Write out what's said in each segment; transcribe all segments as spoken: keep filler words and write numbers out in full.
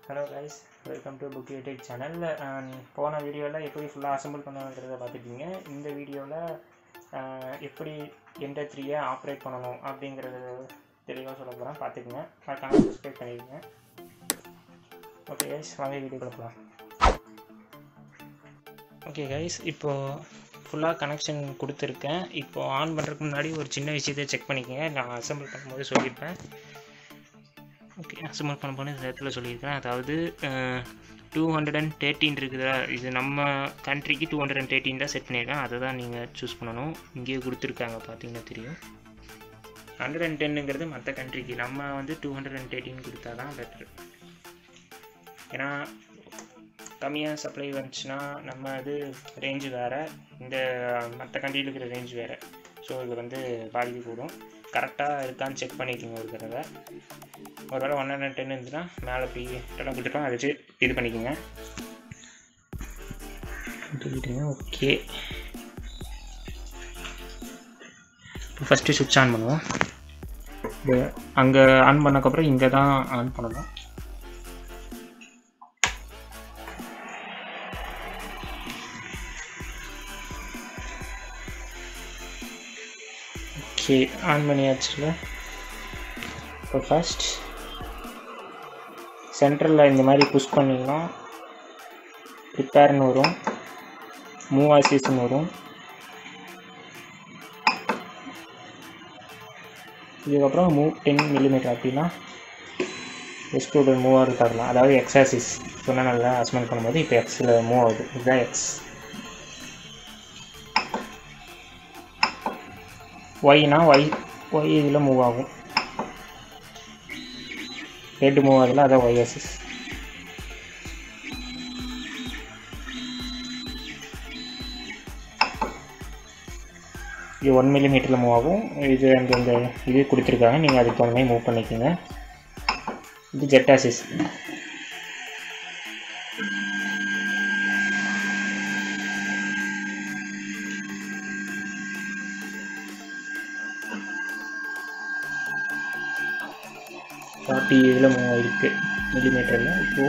Hello guys, welcome to Book Tech channel. போன வீடியோவில் எப்படி ஃபுல்லாக அசம்பிள் பண்ணுறதை பார்த்துட்டீங்க. இந்த வீடியோவில் எப்படி என்டர் த்ரீயை ஆப்ரேட் பண்ணணும் அப்படிங்கிறது தெளிவாக சொல்ல போகிறேன். பார்த்துக்குங்க, பார்க்காம சப்ஸ்கிரைப் பண்ணிடுங்க. ஓகே கைஸ், வாங்க வீடியோக்குள்ள போகலாம். ஓகே கைஸ், இப்போது ஃபுல்லாக கனெக்ஷன் கொடுத்துருக்கேன். இப்போது ஆன் பண்ணுறதுக்கு முன்னாடி ஒரு சின்ன விஷயத்தை செக் பண்ணிக்கோங்க. நான் அசம்பிள் பண்ணும்போது சொல்லியிருப்பேன். ஓகே, அசம்பிள் பண்ண போன இந்த இடத்துல சொல்லியிருக்கேன். அதாவது டூ ஹண்ட்ரட் அண்ட் தேர்ட்டின் இருக்குதா, இது நம்ம கண்ட்ரிக்கு டூ ஹண்ட்ரட் அண்ட் தேர்ட்டின் தான் செட் பண்ணியிருக்கேன். அதை தான் நீங்கள் சூஸ் பண்ணணும். இங்கேயே கொடுத்துருக்காங்க, பார்த்தீங்கன்னா தெரியும். ஹண்ட்ரட் அண்ட் டென்னுங்கிறது மற்ற கண்ட்ரிக்கு, நம்ம வந்து டூ ஹண்ட்ரட் அண்ட் தேர்ட்டின் கொடுத்தா தான் பெட்ரு. ஏன்னா கம்மியாக சப்ளை வந்துச்சுன்னா நம்ம இது ரேஞ்சு வேறு, இந்த மற்ற கண்ட்ரியில் இருக்கிற ரேஞ்சு வேறு. ஸோ இது வந்து பாதிக்க கூடும். கரெக்டாக இருக்கான்னு செக் பண்ணிக்கோங்க ஒரு தடவை. ஒரு வேளை ஒன் ஹண்ட்ரட் டென் இருந்துச்சுன்னா மேலே போய் டெல்லாம் கொடுத்துருக்கோம், அதை வச்சு இது பண்ணிக்கோங்க. சொல்லிட்டுங்க. ஓகே, இப்போ ஃபஸ்ட்டு சுவிட்ச் ஆன் பண்ணுவோம். இது அங்கே ஆன் பண்ணக்கப்புறம் இங்கே தான் ஆன் பண்ணணும். ஓகே, ஆன் பண்ணியாச்சுல. இப்போ ஃபஸ்ட் சென்டரில் இந்த மாதிரி புஷ் பண்ணிங்கன்னா ப்ரிப்பேர்னு வரும், மூவ் ஆசிஸ்ன்னு வரும். இதுக்கப்புறம் மூவ் டென் மில்லிமீட்டர் அப்படின்னா எக்ஸ்க்ளூடர் மூவ் ஆகுது பார்க்கலாம். அதாவது எக்ஸ் ஆசிஸ் சொன்னால் நல்லா அசைன்மெண்ட் பண்ணும்போது இப்போ எக்ஸில் மூவ் ஆகுது. இதுதான் எக்ஸ். ஒய்னா ஒய் ஒய் இதில் மூவ் ஆகும். ரெட் மூவ் ஆகுதுல, அதான் ஒய் ஆசிஸ். இது ஒன் மில்லிமீட்டரில் மூவ் ஆகும். இது அந்த இந்த இது கொடுத்துருக்காங்க, நீங்கள் அதுக்கு தகுந்த மாதிரி மூவ் பண்ணிக்கோங்க. இது ஜெட் ஆசிஸ். ஃபார்ட்டி இதில் மூவ் ஆகிருக்கு மில்லிமீட்டரில். இப்போது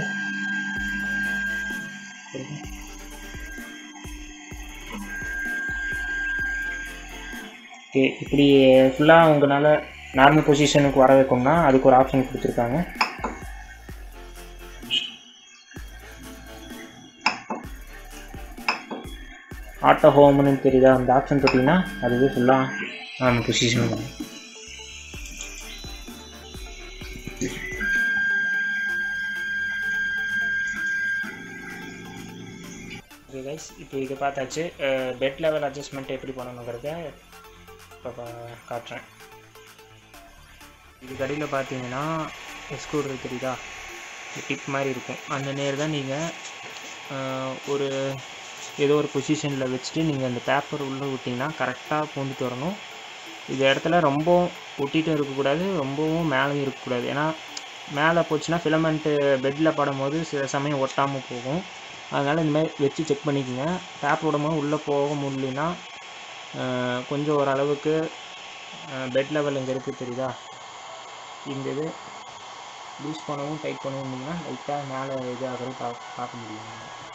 ஓகே, இப்படி ஃபுல்லாக உங்களால் நார்மல் பொசிஷனுக்கு வர வைக்கணும்னா அதுக்கு ஒரு ஆப்ஷன் கொடுத்துருக்காங்க. ஆட்டோ ஹோம்னு தெரியுதா, அந்த ஆப்ஷன் தொட்டிங்கன்னா அதுவே ஃபுல்லாக நார்மல் பொசிஷன் வரும். ஓகே கைஸ், இப்போ இதை பார்த்தாச்சு. பெட் லெவல் அட்ஜஸ்ட்மெண்ட் எப்படி பண்ணணுங்கிறத இப்போ காட்டுறேன். இதுக்கு அடியில் பார்த்தீங்கன்னா எக்ஸ்க்ளூடர் தெரியுதா, டிப் மாதிரி இருக்கும். அந்த நேரம் தான் நீங்கள் ஒரு ஏதோ ஒரு பொசிஷனில் வச்சுட்டு நீங்கள் அந்த பேப்பர் உள்ளே விட்டிங்கன்னா கரெக்டாக பூந்துட்டு வரணும். இந்த இடத்துல ரொம்ப ஒட்டிகிட்டும் இருக்கக்கூடாது, ரொம்பவும் மேலேயும் இருக்கக்கூடாது. ஏன்னா மேலே போச்சுன்னா ஃபிலமெண்ட்டு பெட்டில் படும்போது சில சமயம் ஒட்டாமல் போகும். அதனால் இந்தமாதிரி வச்சு செக் பண்ணிக்கோங்க. பேப்பர் விடும்போது உள்ளே போக முடியலன்னா கொஞ்சம் ஓரளவுக்கு பெட் லெவல் இங்கே இருக்குது தெரியுதா, இந்த இது லூஸ் பண்ணவும் டைட் பண்ணவும் முடியும்னா லைட்டாக மேலே இது ஆகிறது பா பார்க்க முடியும்.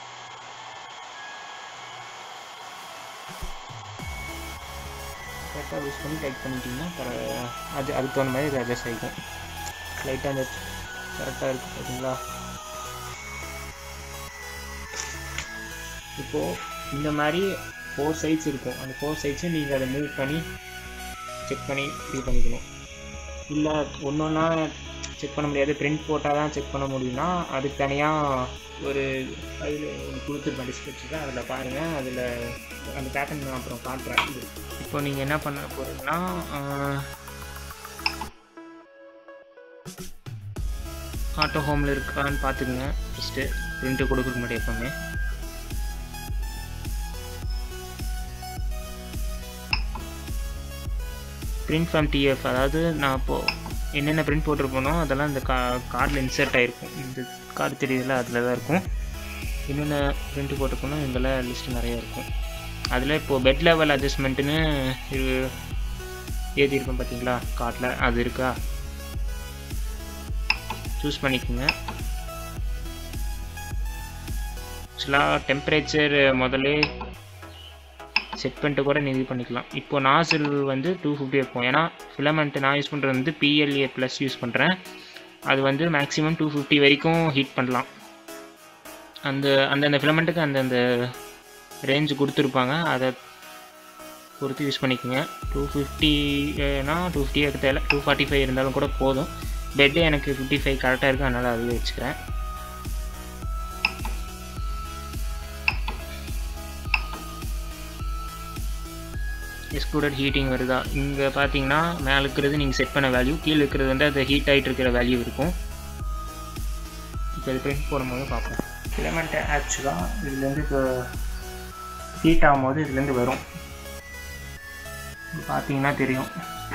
கரெக்டாக லூஸ் பண்ணி டைட் பண்ணிட்டிங்கன்னா அது அதுக்கு தகுந்த மாதிரி இது அட்ஜஸ்ட் ஆகிக்கும். லைட்டாக அந்த கரெக்டாக இருக்குது பார்த்தீங்களா. இப்போது இந்த மாதிரி ஃபோர் சைட்ஸ் இருக்கும். அந்த ஃபோர் சைட்ஸும் நீங்கள் அதை மூவ் பண்ணி செக் பண்ணி இது பண்ணிக்கணும். இல்லை ஒன்று ஒன்றா செக் பண்ண முடியாது, பிரிண்ட் போட்டால் தான் செக் பண்ண முடியும்னா அதுக்கு தனியாக ஒரு அதில் ஒன்று கொடுத்துருப்பேன் டிஸ்கிரிப்ஷனில், அதில் பாருங்கள். அதில் அந்த பேட்டர்ன் நான் அப்புறம் காட்டுறேன். இது இப்போ நீங்கள் என்ன பண்ண போகிறீங்கன்னா ஆட்டோ ஹோமில் இருக்கான்னு பார்த்துக்குங்க. ஃபஸ்ட்டு பிரிண்ட்டு கொடுக்க முடியும் எப்போவுமே. பிரிண்ட் ஃப்ரம் டிஎஃப், அதாவது நான் இப்போது என்னென்ன பிரிண்ட் போட்டிருப்போனோ அதெல்லாம் இந்த கா கார்டில் இன்சர்ட் ஆகிருக்கும். இந்த கார்டு தெரியுதுல, அதில் தான் இருக்கும். என்னென்ன பிரிண்ட்டு போட்டிருப்போனோ இதெல்லாம் லிஸ்ட்டு நிறையா இருக்கும். அதில் இப்போது பெட் லெவல் அட்ஜஸ்ட்மெண்ட்டுன்னு இது எழுதியிருப்பேன் பார்த்தீங்களா கார்டில், அது இருக்கா, சூஸ் பண்ணிக்கோங்க. ஆக்சுவலாக டெம்பரேச்சர் முதல்ல செட் பண்ணிட்டு கூட நீ இது பண்ணிக்கலாம். இப்போது நாசில் வந்து டூ ஃபிஃப்டி வைப்போம். ஏன்னா ஃபிலமெண்ட் நான் யூஸ் பண்ணுறது வந்து பிஎல்ஏ ப்ளஸ் யூஸ் பண்ணுறேன். அது வந்து மேக்ஸிமம் டூ ஃபிஃப்டி வரைக்கும் ஹீட் பண்ணலாம். அந்த அந்தந்த ஃபிலமெண்ட்டுக்கு அந்தந்த ரேஞ்சு கொடுத்துருப்பாங்க, அதை பொறுத்து யூஸ் பண்ணிக்கோங்க. டூ ஃபிஃப்டினா டூ ஃபிஃப்டி எடுக்க தேவை, டூ ஃபார்ட்டி ஃபைவ் இருந்தாலும் கூட போதும். பெட்டு எனக்கு ஃபிஃப்டி ஃபைவ் கரெக்டாக இருக்குது, அதனால் அதுவே வச்சுக்கிறேன். எக்ஸ்க்ளூடட் ஹீட்டிங் வருதா? இங்கே பார்த்தீங்கன்னா மேலே இருக்கிறது நீங்கள் செட் பண்ண வேல்யூ, கீழே இருக்கிறது வந்து அது ஹீட் ஆகிட்டு இருக்கிற வேல்யூ இருக்கும். இப்போ இது பிரிண்ட் போடும்போது பார்ப்போம். ஃபிலமெண்ட்டு ஆக்சுவலாக இதுலேருந்து இப்போ ஹீட் ஆகும்போது இதுலேருந்து வரும், பார்த்தீங்கன்னா தெரியும்.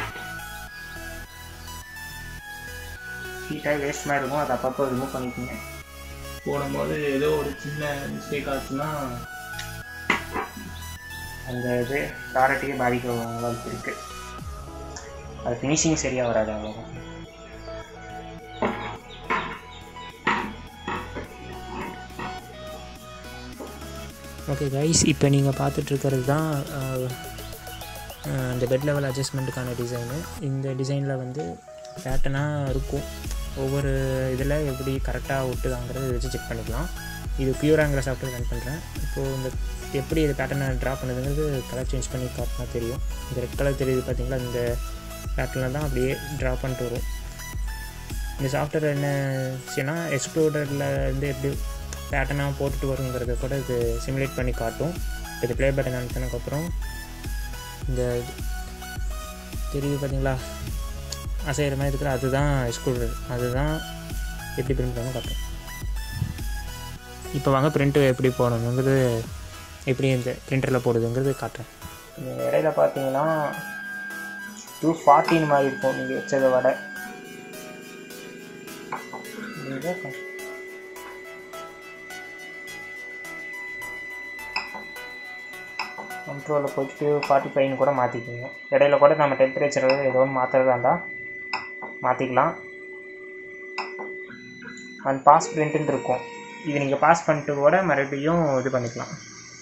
ஹீட்டாக வேஸ்ட் மாதிரி இருக்கும், அதை அப்பப்போ ரிமூவ் பண்ணிக்கோங்க. போடும்போது ஏதோ ஒரு சின்ன மிஸ்டேக் ஆச்சுன்னா அந்த இது ப்ராடக்ட்டுக்கே பாதிக்க வாய்ப்பு இருக்குது. அது ஃபினிஷிங் சரியாக வராது, அவ்வளோதான். ஓகே கைஸ், இப்போ நீங்கள் பார்த்துட்ருக்கிறது தான் அந்த பெட் லெவல் அட்ஜஸ்ட்மெண்ட்டுக்கான டிசைனு. இந்த டிசைனில் வந்து பேட்டர்னாக இருக்கும், ஒவ்வொரு இதில் எப்படி கரெக்டாக ஒட்டுதாங்கிறத வச்சு செக் பண்ணிக்கலாம். இது பியூராங்கிற சாஃப்ட்வேர் ரன் பண்ணுறேன். இப்போது இந்த எப்படி இது பேட்டர்னை ட்ரா பண்ணுதுங்கிறது கலர் சேஞ்ச் பண்ணி காட்டினா தெரியும். இந்த ரெட் கலர் தெரியுது பார்த்தீங்களா, இந்த பேட்டர்னில் தான் அப்படியே ட்ரா பண்ணிட்டு வரும். இந்த சாஃப்ட்வேர் என்ன விஷயம்னா எக்ஸ்ப்ளோடரில் இருந்து எப்படி பேட்டர்னாக போட்டுட்டு வருங்கிறத கூட இது சிமுலேட் பண்ணி காட்டும். இது ப்ளே பட்டன் அனுப்பினதுக்கப்புறம் இந்த தெரியுது பார்த்தீங்களா அசைகிற மாதிரி இருக்கிற, அதுதான் எக்ஸ்ப்ளோடர், அதுதான் எப்படி பிரிண்ட் பண்ணணும் காட்டும். இப்போ வாங்க பிரிண்ட்டு எப்படி போடணுங்கிறது, எப்படி இந்த பிரிண்டரில் போடுதுங்கிறது காட்டுறேன். நீங்கள் இடையில பார்த்தீங்கன்னா டூ ஃபார்ட்டின் மாதிரி இருக்கும் நீங்கள் வச்சதை விட. கண்ட்ரோலில் போய்ட்டு ஃபார்ட்டி ஃபைவ்னு கூட மாற்றிக்கோங்க. இடையில கூட நம்ம டெம்பரேச்சர் ஏதோ ஒன்று மாற்றுறதா இருந்தால் மாற்றிக்கலாம். அண்ட் பாஸ் பிரிண்ட்டுன்னு இருக்கும், இது நீங்கள் பாஸ் பண்ணிட்டு கூட மறுபடியும் இது பண்ணிக்கலாம்.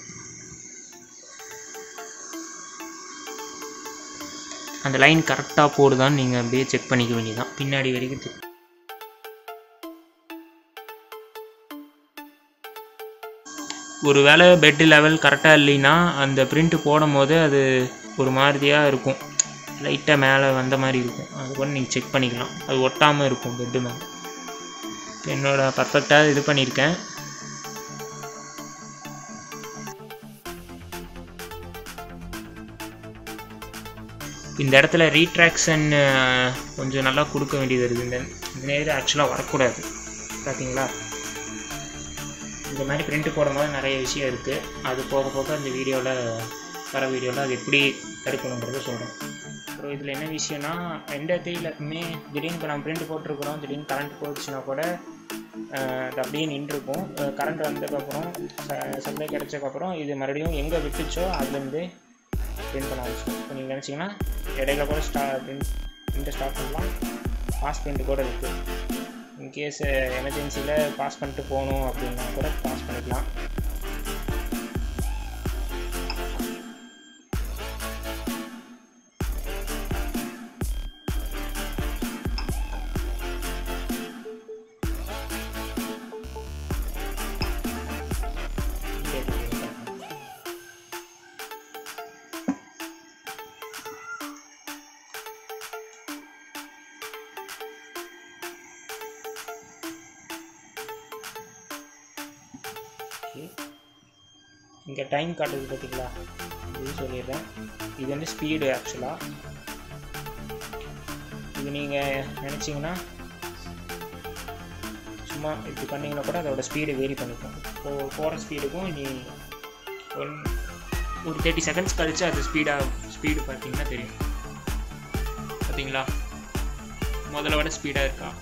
அந்த லைன் கரெக்டாக போடுதான்னு நீங்கள் அப்படியே செக் பண்ணிக்க வேண்டியதான், பின்னாடி வரைக்கும் செக். ஒரு வேளை பெட்டு லெவல் கரெக்டாக இல்லைன்னா அந்த பிரிண்ட்டு போடும் போது அது ஒரு மாதிரியாக இருக்கும், லைட்டாக மேலே வந்த மாதிரி இருக்கும். அது கூட நீங்கள் செக் பண்ணிக்கலாம், அது ஒட்டாமல் இருக்கும் பெட்டு மேலே. என்னோட பர்ஃபெக்டாக இது பண்ணியிருக்கேன். இந்த இடத்துல ரீட்ராக்ஷன் கொஞ்சம் நல்லா கொடுக்க வேண்டியது இருக்குது. இந்த இந்த நேரம் ஆக்சுவலாக வரக்கூடாது, பார்த்தீங்களா? இந்த மாதிரி பிரிண்ட்டு போடும்போது நிறைய விஷயம் இருக்குது, அது போக போக இந்த வீடியோவில் வர வீடியோவில் அது எப்படி தடுக்கணுங்கிறத சொல்கிறேன். அப்புறம் இதில் என்ன விஷயம்னா, எந்த தேயிலுமே திடீர்னு இப்போ நம்ம பிரிண்ட் போட்டிருக்கிறோம், திடீர்னு கரண்ட் போயிடுச்சுன்னா கூட அது அப்படியே நின்றுருக்கும். கரண்ட் வந்ததுக்கப்புறம் சப்ளை கிடச்சதுக்கப்புறம் இது மறுபடியும் எங்கே விட்டுச்சோ அதுலேருந்து பிரிண்ட் பண்ண ஆரம்பிச்சோம். இப்போ நீங்கள் நினச்சிங்கன்னா இடையில கூட ஸ்டா பிரிண்ட் பிரிண்ட்டை ஸ்டார்ட் பண்ணலாம். பாஸ் பிரிண்ட் கூட இருக்குது, இன்கேஸ் எமர்ஜென்சியில் பாஸ் பண்ணிட்டு போகணும் அப்படின்னா கூட பாஸ் பண்ணிக்கலாம். இங்கே டைம் காட்டுது பார்த்தீங்களா, இது சொல்லிடுறேன். இது வந்து ஸ்பீடு ஆக்சுவலாக. இது நீங்கள் நினச்சிங்கன்னா சும்மா இப்படி பண்ணிங்கன்னா கூட அதோட ஸ்பீடு வேரி பண்ணிக்கும். இப்போது போகிற ஸ்பீடுக்கும் நீ ஒன் ஒரு தேர்ட்டி செகண்ட்ஸ் கழித்து அது ஸ்பீடாக ஸ்பீடு பார்த்தீங்கன்னா தெரியும். பார்த்தீங்களா, முதல்ல விட ஸ்பீடாக இருக்கா.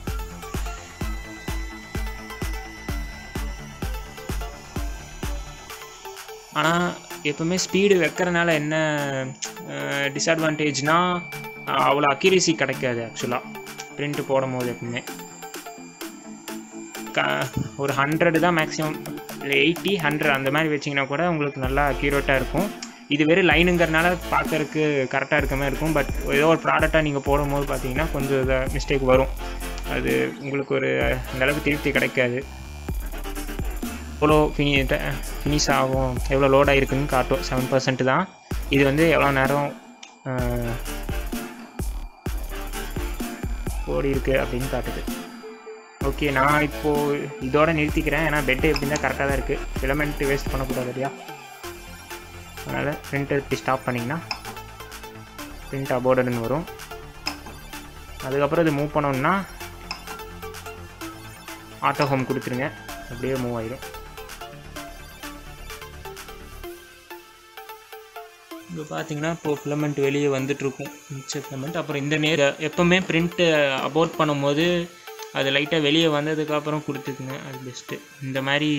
ஆனால் எப்போவுமே ஸ்பீடு வைக்கிறனால என்ன டிஸ்அட்வான்டேஜ்னால் அவ்வளோ அக்யூரேசி கிடைக்காது ஆக்சுவலாக பிரிண்ட்டு போடும் போது. எப்பவுமே க ஒரு ஹண்ட்ரடு தான் மேக்ஸிமம், எயிட்டி ஹண்ட்ரட் அந்த மாதிரி வச்சிங்கன்னா கூட உங்களுக்கு நல்லா அக்யூரேட்டாக இருக்கும். இது வெறும் லைனுங்கிறனால பார்க்கறதுக்கு கரெக்டாக இருக்க மாதிரி இருக்கும். பட் ஏதோ ஒரு ப்ராடக்டாக நீங்கள் போடும்போது பார்த்தீங்கன்னா கொஞ்சம் இதை மிஸ்டேக் வரும். அது உங்களுக்கு ஒரு அந்தளவுக்கு திருப்தி கிடைக்காது. எவ்வளோ ஃபினி ஃபினிஷ் ஆகும், எவ்வளோ லோட் ஆகிருக்குன்னு காட்டும். செவன் பர்சன்ட் தான். இது வந்து எவ்வளோ நேரம் ஓடி இருக்குது அப்படின்னு காட்டுது. ஓகே, நான் இப்போது இதோட நிறுத்திக்கிறேன். ஏன்னா பெட்டு எப்படின்னா கரெக்டாக தான் இருக்குது. ஃபிலமெண்ட் வேஸ்ட் பண்ணக்கூடாது இல்லையா? அதனால் பிரிண்ட்டை இப்படி ஸ்டாப் பண்ணிங்கன்னா பிரிண்ட் அபோர்டட்னு வரும். அதுக்கப்புறம் இது மூவ் பண்ணோம்னா ஆட்டோ ஹோம் கொடுத்துருங்க, அப்படியே மூவ் ஆயிடும். இப்போ பார்த்தீங்கன்னா இப்போது ஃபிலமெண்ட் வெளியே வந்துட்டுருக்கும், மிச்ச ஃபிலமெண்ட். அப்புறம் இந்த நேர் எப்போவுமே பிரிண்ட்டு அபோர்ட் பண்ணும்போது அது லைட்டாக வெளியே வந்ததுக்கப்புறம் கொடுத்துக்குங்க, அது பெஸ்ட்டு. இந்த மாதிரி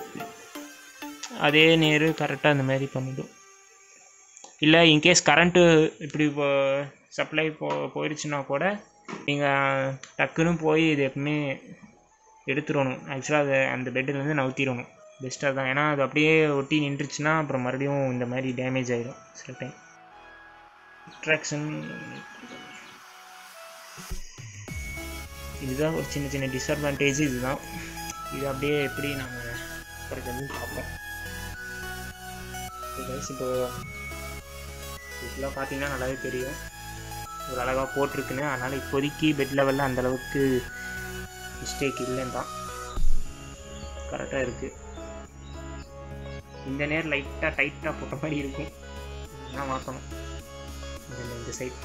அதே நேர் கரெக்டாக அந்த மாதிரி பண்ணிவிடும். இல்லை இன்கேஸ் கரண்ட்டு இப்படி இப்போ சப்ளை போ போயிடுச்சுன்னா கூட நீங்கள் டக்குன்னு போய் இது எப்பவுமே எடுத்துடணும். ஆக்சுவலாக அதை அந்த பெட்டிலேருந்து நவுத்திடணும், பெஸ்ட்டாக தான். ஏன்னா அது அப்படியே ஒட்டி நின்றுச்சுன்னா அப்புறம் மறுபடியும் இந்த மாதிரி டேமேஜ் ஆகிடும் சில டைம். அட்ராக்ஷன் இதுதான் ஒரு சின்ன சின்ன டிஸ்அட்வான்டேஜ். இதுதான் இது அப்படியே எப்படி நாங்கள் குறைக்கிறதுன்னு பார்ப்போம். இப்போ இதெல்லாம் பார்த்தீங்கன்னா நல்லாவே தெரியும் ஒரு அழகாக போட்டிருக்குன்னு. அதனால் இப்போதைக்கு பெட் லெவலில் அந்தளவுக்கு மிஸ்டேக் இல்லைன்னு தான், கரெக்டாக இருக்குது. இந்த நேரம் லைட்டாக டைட்டாக போட்ட மாதிரி இருக்கும், நான் மாற்றணும் இந்த சைட்.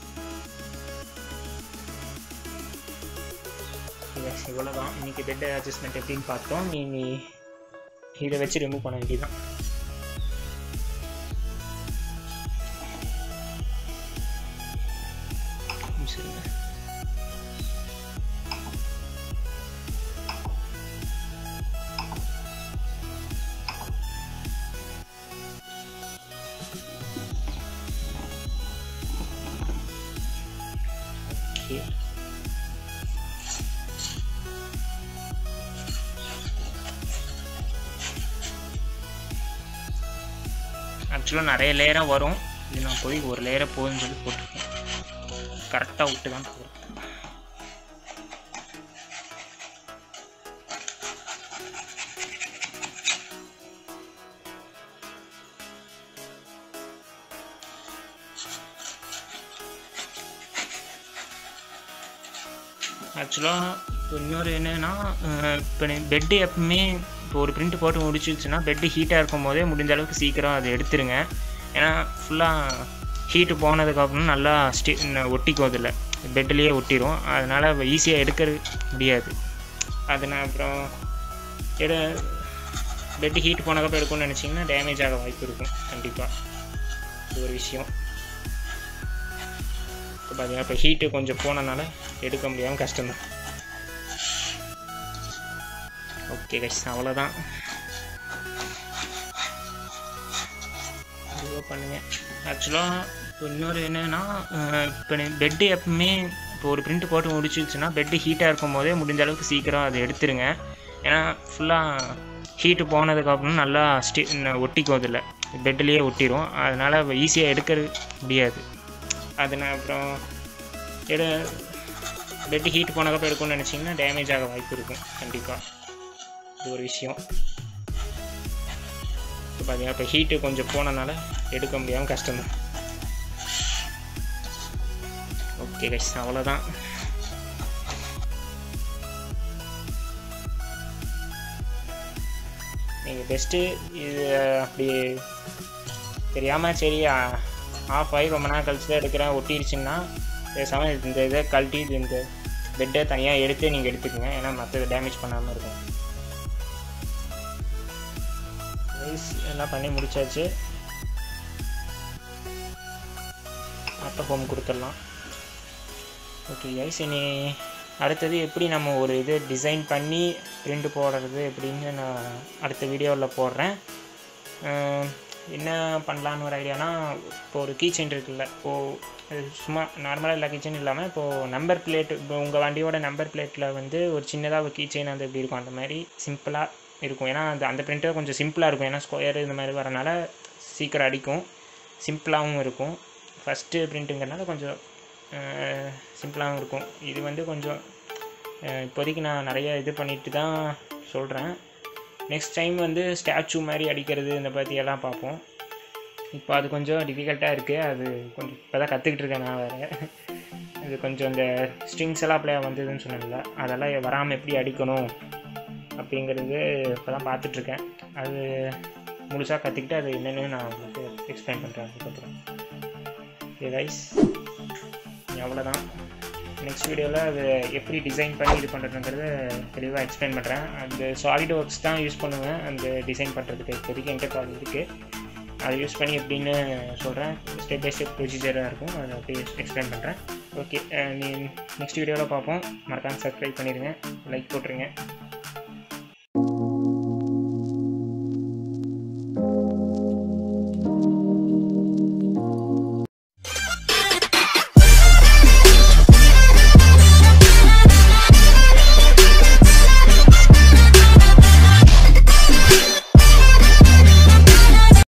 எஸ், இவ்வளோ தான் இன்றைக்கி பெட் அட்ஜஸ்ட்மெண்ட் எப்படின்னு பார்த்தோம். நீங்கள் இதை வச்சு ரிமூவ் பண்ண வேண்டியதான். சரிங்க, ஓகே. ஆக்சுவலாக நிறைய லேயராக வரும். இது நான் போய் ஒரு லேயரை போகுதுன்னு சொல்லி போட்டிருக்கேன், கரெக்டாக விட்டு தான் போகிறேன். ஆக்சுவலாக இப்போ இன்னொரு என்னென்னா, இப்போ பெட்டு எப்பவுமே இப்போ ஒரு பிரிண்ட் போட்டு முடிச்சிருச்சுன்னா பெட்டு ஹீட்டாக இருக்கும் போதே முடிஞ்ச அளவுக்கு சீக்கிரம் அதை எடுத்துருங்க. ஏன்னா ஃபுல்லாக ஹீட்டு போனதுக்கப்புறம் நல்லா ஸ்டி ஒட்டிக்கும், அதில் பெட்லேயே ஒட்டிடும். அதனால் ஈஸியாக எடுக்க முடியாது. அது நான் அப்புறம் எடு பெட்டு ஹீட் போனதுக்கப்புறம் எடுக்கணும்னு நினச்சிங்கன்னா டேமேஜ் ஆக வாய்ப்பு இருக்கும் கண்டிப்பாக. இது ஒரு விஷயம். இப்போ பார்த்தீங்கன்னா இப்போ ஹீட்டு கொஞ்சம் போனதுனால எடுக்க முடியாமல் கஷ்டம்தான். ஓகே கைஸ், அவ்வளோதான். இதுவாக பண்ணுங்க. ஆக்சுவலாக இப்போ இன்னொரு என்னென்னா, இப்போ பெட்டு எப்பவுமே இப்போ ஒரு பிரிண்ட் போட்டு முடிச்சிருச்சுன்னா பெட்டு ஹீட்டாக இருக்கும் போதே முடிஞ்ச அளவுக்கு சீக்கிரம் அதை எடுத்துருங்க. ஏன்னா ஃபுல்லாக ஹீட்டு போனதுக்கப்புறம் நல்லா ஸ்டி ஒட்டிக்கும், அதில் பெட்லேயே ஒட்டிடும். அதனால் ஈஸியாக எடுக்க முடியாது. அது நான் அப்புறம் எடு பெட்டு ஹீட் போனதுக்கப்புறம் எடுக்கணும்னு நினச்சிங்கன்னா டேமேஜ் ஆக வாய்ப்பு இருக்கும் கண்டிப்பாக. இது ஒரு விஷயம். இப்போ பார்த்தீங்கன்னா இப்போ ஹீட்டு கொஞ்சம் போனதுனால எடுக்க முடியாமல் கஷ்டம்தான். ஓகே கைஸ், அவ்வளோதான். நீங்கள் பெஸ்ட்டு இது அப்படி தெரியாமல் சரி ஆஃப் ஆகி ரொம்ப நாள் கழிச்சு தான் எடுக்கிறேன் ஒட்டிடுச்சுன்னா பேசாமல் இந்த இதை கழட்டி இந்த பெட்டை தனியாக எடுத்து நீங்கள் எடுத்துக்கோங்க. ஏன்னா மற்றது டேமேஜ் பண்ணாமல் இருக்கும். ரைஸ் எல்லாம் பண்ணி முடிச்சாச்சு. ஆட்டோ ஹோம் கொடுத்துடலாம். ஓகே கைஸ், இனி அடுத்தது எப்படி நம்ம ஒரு இது டிசைன் பண்ணி பிரிண்ட் போடுறது எப்படின்னு நான் அடுத்த வீடியோவில் போடுறேன். என்ன பண்ணலான்னு ஒரு ஐடியானா, இப்போ ஒரு கீ செயின் இருக்குல்ல, இப்போது சும்மா நார்மலாக எல்லா கீ செயின் இல்லாமல் இப்போது நம்பர் பிளேட், இப்போ உங்கள் வண்டியோட நம்பர் பிளேட்டில் வந்து ஒரு சின்னதாக ஒரு கீ செயின் அந்த எப்படி இருக்கும் அந்த மாதிரி சிம்பிளாக இருக்கும். ஏன்னா அந்த அந்த பிரிண்டர் கொஞ்சம் சிம்பிளாக இருக்கும். ஏன்னா ஸ்கொயர் இந்த மாதிரி வரனால சீக்கிரம் அடிக்கும், சிம்பிளாகவும் இருக்கும். ஃபஸ்ட்டு பிரிண்ட்டுங்கிறனால கொஞ்சம் சிம்பிளாகவும் இருக்கும். இது வந்து கொஞ்சம் இப்போதைக்கு நான் நிறைய இது பண்ணிட்டு தான் சொல்கிறேன். நெக்ஸ்ட் டைம் வந்து ஸ்டாச்சு மாதிரி அடிக்கிறது இந்த பற்றியெல்லாம் பார்ப்போம். இப்போ அது கொஞ்சம் டிஃபிகல்ட்டாக இருக்குது. அது கொஞ்சம் இப்போ தான் கற்றுக்கிட்டு இருக்கேன் நான் வேறு. இது கொஞ்சம் இந்த ஸ்ட்ரிங்ஸ் எல்லாம் அப்ளை வந்ததுன்னு சொன்னேன்ல, அதெல்லாம் வராமல் எப்படி அடிக்கணும் அப்படிங்கிறது இப்போ தான் பார்த்துட்ருக்கேன். அது முழுசாக கற்றுக்கிட்டு அது என்னென்னு நான் உங்களுக்கு எக்ஸ்பிளைன் பண்ணுறேன் அதுக்கப்புறம். ஓகே கைஸ், அவ்வளோதான். நெக்ஸ்ட் வீடியோவில் அது எப்படி டிசைன் பண்ணி இது பண்ணுறதுங்கிறத தெளிவாக எக்ஸ்பிளைன் பண்ணுறேன். அந்த சாலிட் ஒர்க்ஸ் தான் யூஸ் பண்ணுவேன் அந்த டிசைன் பண்ணுறதுக்கு. இப்போதைக்கு என்கிட்ட கால் இருக்குது, அதை யூஸ் பண்ணி எப்படின்னு சொல்கிறேன். ஸ்டெப் பை ஸ்டெப் ப்ரொசீஜராக இருக்கும், அதை அப்படியே எக்ஸ்பிளைன் பண்ணுறேன். ஓகே, நீ நெக்ஸ்ட் வீடியோவில் பார்ப்போம். மறக்காமல் சப்ஸ்கிரைப் பண்ணிடுங்க, லைக் போட்டுருங்க.